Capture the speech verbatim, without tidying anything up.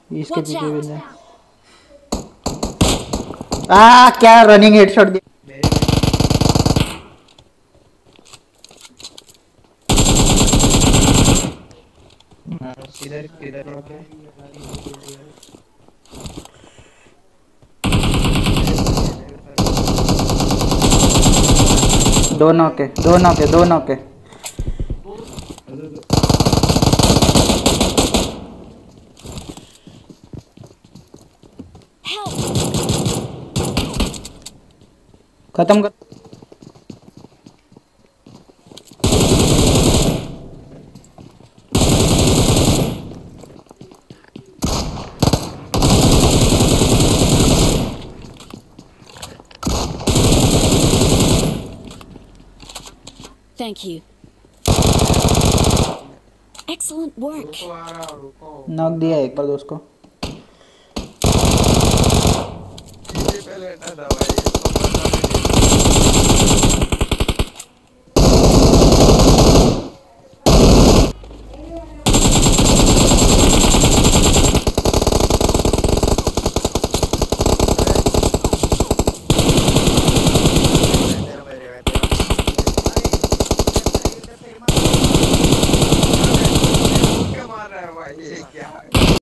इसके पीछे भी नहीं। आ क्या रनिंग हेडशॉट दिया। किधर किधर ओके। दोनों के दोनों के दोनों के खत्म कर। Thank you. Excellent work. नॉक दिया एक बार दोस्त को। पहले ना दवाई